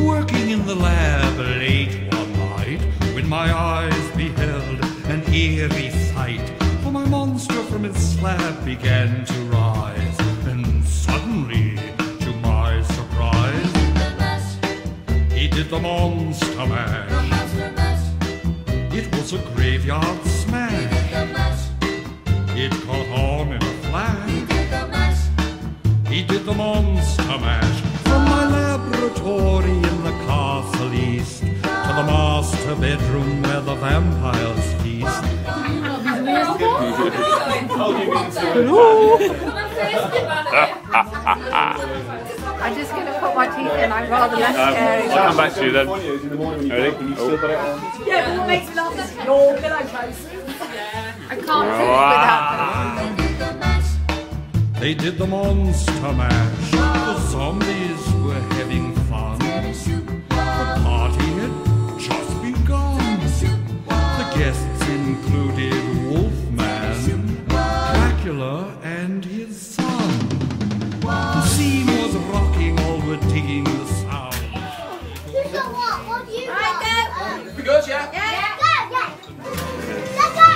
working in the lab late one night, when my eyes beheld an eerie sight. For my monster from his slab began to rise, and suddenly, to my surprise, he did the monster mash. It was a graveyard smash. It caught on in a flash. He did the monster mash. From my laboratory in the castle east to the master bedroom where the vampires feast. I'm just going to put my teeth in. I'm rather less scary. I'll come back to you then. Ready? Oh. Yeah, but what makes me laugh is your pillow cases. I can't do it without them. They did the monster mash. The zombies were having fun. The party had just begun. The guests included Wolfman, Dracula, and his son. The scene was rocking, all were digging the sound. You got what? What do you got? We good, yeah? Yeah. Go, yeah. Let's go.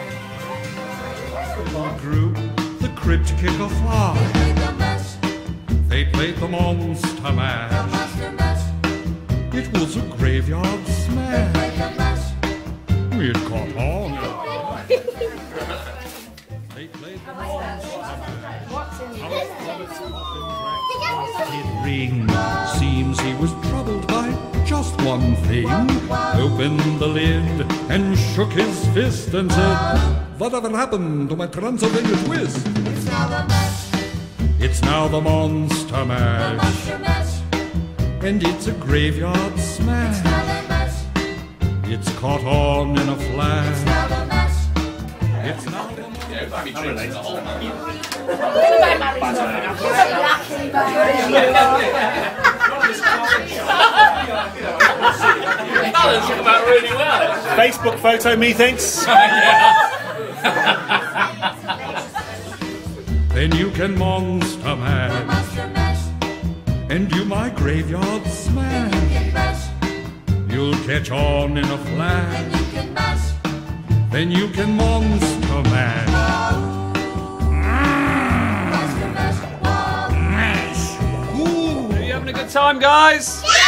The group, the crypt-kick a fly. They played the monster mash. It was a graveyard smash. It caught on. They played the monster mash. Ring. Seems he was troubled by just one thing. Opened the lid and shook his fist and said, "Whatever happened to my Transylvania twist?" It's now the monster mash. And it's a graveyard smash. It's caught on in a flash. It's now the Really well. Facebook photo, methinks. Then you can monster mash, and you my graveyard smash. You'll catch on in a flash. Then you can monster mash. Are you having a good time, guys?